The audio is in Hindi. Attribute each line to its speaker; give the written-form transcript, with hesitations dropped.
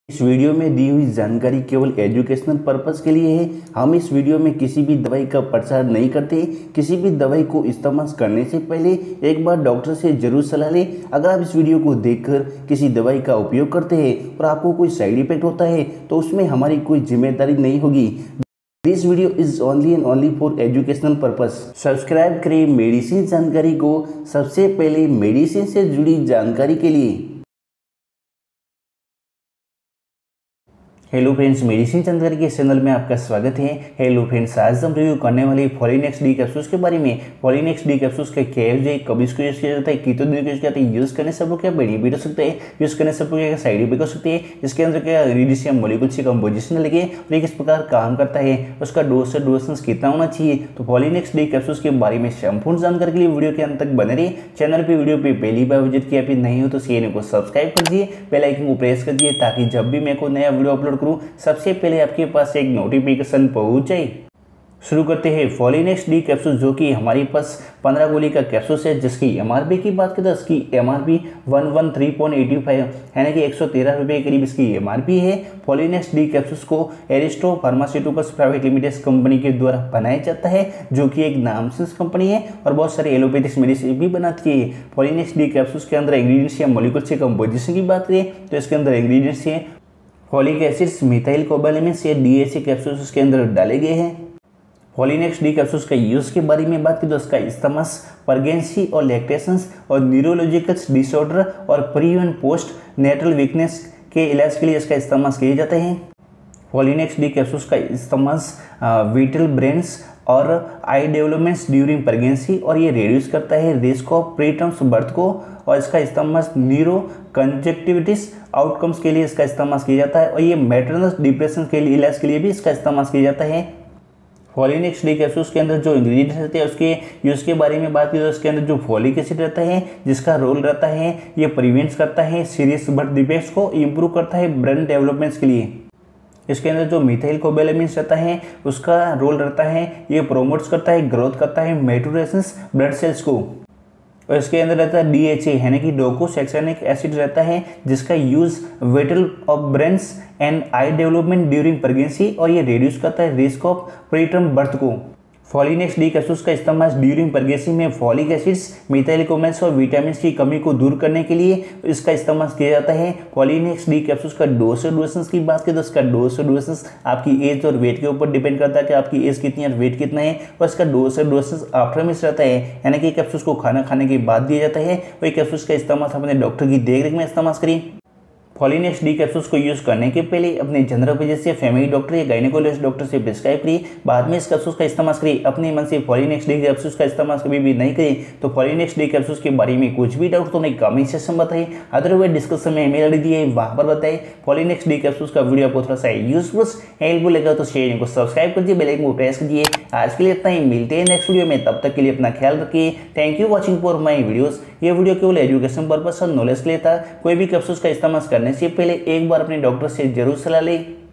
Speaker 1: इस वीडियो में दी हुई जानकारी केवल एजुकेशनल पर्पस के लिए है। हम इस वीडियो में किसी भी दवाई का प्रचार नहीं करते। किसी भी दवाई को इस्तेमाल करने से पहले एक बार डॉक्टर से जरूर सलाह लें। अगर आप इस वीडियो को देखकर किसी दवाई का उपयोग करते हैं और आपको कोई साइड इफेक्ट होता है तो उसमें हमारी कोई जिम्मेदारी नहीं होगी। This video is only and only for educational purpose. Subscribe करें मेडिसिन जानकारी को सबसे पहले मेडिसिन से जुड़ी जानकारी के लिए। हेलो फ्रेंड्स, मेडिसिन जानकारी के चैनल में आपका स्वागत है। हेलो फ्रेंड्स, आज हम रिव्यू करने वाले फॉलिनेक्स डी कैप्सूल्स के बारे में। फॉलिनेक्स डी कैप्सूल्स का क्या यूज है, कब इसको यूज किया जाता है, कितने दिन यूज किया जाता है, यूज करने से आपको क्या बेनिफिट हो सकते हैं, यूज करने से आपको क्या साइड इफेक्ट हो सकते हैं, इसके अंदर क्या इंग्रेडिएंट्स या मॉलिक्यूल्स की कंपोजिशन लगे और ये किस प्रकार काम करता है, उसका डोज से डोसेंस कितना होना चाहिए। तो फॉलिनेक्स डी कैप्सूल्स के बारे में संपूर्ण जानकारी के लिए वीडियो के अंत तक बने रहिए। चैनल पे वीडियो पे पहली बार विजिट किया फिर नहीं हो तो चैनल को सब्सक्राइब कर दीजिए, बेल आइकन को प्रेस कर दीजिए ताकि जब भी मैं कोई नया वीडियो अपलोड करूँ सबसे पहले आपके पास एक नोटिफिकेशन पहुंच जाए। शुरू करते हैं फॉलिनेक्स डी कैप्सूल, जो कि हमारे पास 15 गोली का कैप्सूल है, जिसकी एमआरपी की बात करें तो इसकी एमआरपी 113.85 यानी कि 113 रुपये के करीब इसकी एमआरपी है। फॉलिनेक्स डी कैप्सूल्स को Aristo pharmaceuticals private limited company के द्वारा बनाया जाता है, जो कि एक नामचीन कंपनी है और बहुत सारे एलोपैथिक मेडिसिन भी बनाती है। फॉलिनेक्स डी कैप्सूल्स के अंदर इंग्रेडिएंट्स या मॉलिक्यूल्स के कंपोजिशन की बात करें तो इसके अंदर इंग्रेडिएंट्स है फॉलिक एसिड्स, मिथाइल कोबालेमिन्स या डीएचए कैप्सूल्स उसके अंदर डाले गए हैं। फॉलिनेक्स डी कैप्सूल्स का यूज़ के बारे में बात करें तो इसका इस्तेमाल प्रेगनेंसी और लैक्टेशंस और न्यूरोलॉजिकल डिसऑर्डर और pre and post natal weakness के इलाज के लिए इसका इस्तेमाल किया जाता है। फॉलिनेक्स डी कैप्सूल्स का इस्तेमाल विटल ब्रेन्स और आई डेवलपमेंट्स ड्यूरिंग प्रेगनेंसी और ये रिड्यूस करता है रिस्क ऑफ प्रीटर्म बर्थ को, और इसका इस्तेमाल न्यूरो कंजक्टिविटिस आउटकम्स के लिए इसका इस्तेमाल किया जाता है और ये मैटरनल डिप्रेशन के लिए इलाज के लिए भी इसका इस्तेमाल किया जाता है। फॉलिनेक्स डी कैप्सूल्स के अंदर जो इंग्रेडिएंट्स रहते हैं उसके यूज़ के बारे में बात करें तो उसके अंदर जो फॉलिक एसिड रहता है जिसका रोल रहता है ये प्रिवेंट करता है सीरियस बर्थ डिफेक्ट्स को, इम्प्रूव करता है ब्रेन डेवलपमेंट्स के लिए। इसके अंदर जो मिथाइल कोबालेमिन्स रहता है उसका रोल रहता है ये प्रोमोट्स करता है, ग्रोथ करता है मैचुरेशंस ब्लड सेल्स को। और इसके अंदर रहता है डीएचए यानी कि डोकोसैक्सानिक एसिड रहता है जिसका use vital of brains and eye development during pregnancy और ये रिड्यूस करता है रिस्क ऑफ प्रीटर्म बर्थ को। फॉलिनेक्स डी कैप्सूल्स का इस्तेमाल ड्यूरिंग प्रेगनेंसी में फॉलिक एसिड्स, मिथाइल कोबालेमिन्स और विटामिन की कमी को दूर करने के लिए इसका इस्तेमाल किया जाता है। फॉलिनेक्स डी कैप्सूल्स का डोज और डोसेंस की बात करें तो इसका डोज और डोसेंस आपकी एज और वेट के ऊपर डिपेंड करता है कि आपकी एज कितनी है और वेट कितना है, और इसका डोज और डोसेंस आफ्टर मिस रहता है यानी कि कैप्सूल्स को खाना खाने के बाद दिया जाता है। वही कैप्सूल्स का इस्तेमाल अपने डॉक्टर की देखरेख में इस्तेमाल करें। फॉलिनेक्स डी कैप्सूल्स को यूज़ करने के पहले अपने जनरल फिजिशियन या फैमिली डॉक्टर या गायनेकोलॉजिस्ट डॉक्टर से प्रिस्क्राइब करिए, बाद में इस कैप्सूल्स का इस्तेमाल करिए। अपने मन से फॉलिनेक्स डी कैप्सूल्स का इस्तेमाल कभी भी नहीं करें। तो फॉलिनेक्स डी कैप्सूल्स के बारे में कुछ भी डाउट तो नहीं कमेंट सेक्शन बताइए, अदरवाइज डिस्क्रिप्शन में ईमेल आईडी दिए वहाँ पर बताइए। फॉलिनेक्स डी कैप्सूल्स का वीडियो आपको थोड़ा सा यूजफुल हेल्पफुल लगा तो चैनल को सब्सक्राइब कीजिए, बेल आइकन को प्रेस कीजिए। आज के लिए इतना ही, मिलते हैं नेक्स्ट वीडियो में, तब तक के लिए अपना ख्याल रखिए। Thank you watching for my videos. ये वीडियो केवल एजुकेशन पर्पस और नॉलेज के लिए था। कोई भी कैप्सूल्स का इस्तेमाल करने से पहले एक बार अपने डॉक्टर से जरूर सलाह लें।